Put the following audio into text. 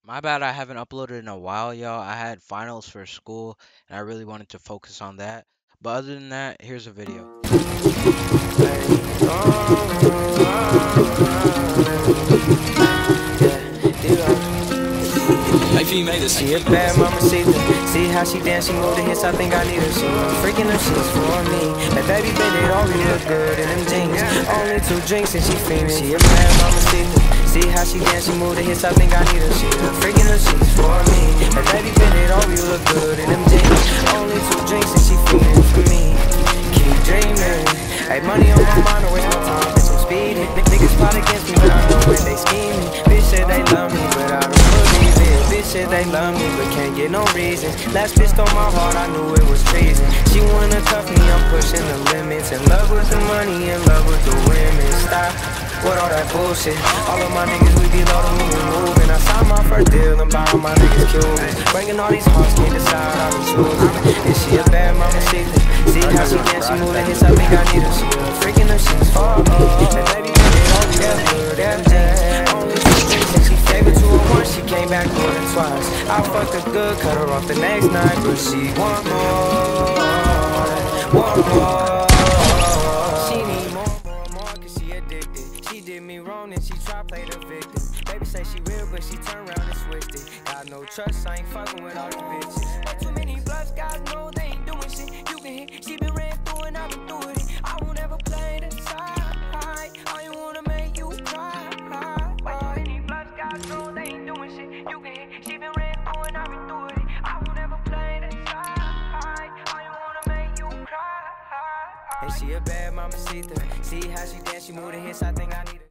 My bad, I haven't uploaded in a while, y'all. I had finals for school and I really wanted to focus on that. But other than that, here's a video. She a bad Mamacita. See how she dance, she move the hips, I think I need her. She freaking them sheets for me. That baby bend it all, we look good in them jeans. Only 2 drinks and she fiendin'. She a bad Mamacita. See how she dance, she move the hips, I think I need her. She freaking them sheets for me. That baby bend it all, we look good in them jeans. Only 2 drinks and she fiendin' for me. Keep dreaming. Hey, money on my mind, don't waste my time, bitch, I'm speeding. Niggas plot against me, but I know when they scheming. Bitch said they love me, but I don't believe it. Bitch said they love me, but can't get no reasons. Last bitch stole my heart, I knew it was treason. She wanna cuff me, I'm pushing the limits. In love with the money, in love with the women. Stop with all that bullshit. All of my niggas, we be loaded when we moving. I signed my first deal and buy all my niggas Cubans. Bringing all these hearts, can't decide how to choose it. Is she a bad Mamacita? See how she dance, she move the hips, I think I need her. She freaking them sheets for me. And baby, it all good, them jeans. Only 2 drinks and she gave it to her once, she came back more than twice. I fucked her good, cut her off the next night, but she want more, want more. She need more, cause she addicted. She did me wrong and she try play the victim. Baby say she real, but she turn around and switched it. Got no trust, I ain't fucking with all these bitches. Way too many bluffs, guys know they ain't doing shit. You can hit, she been ran through and I've been through it. I won't ever play the side. I ain't wanna make you cry. Way too many bluffs, guys know they ain't doing shit. You can hit, she been ran through and I've been through it. I won't ever play the side. I ain't wanna make you cry. And she a bad Mamacita. See how she dance, she move the hips, I think I need her.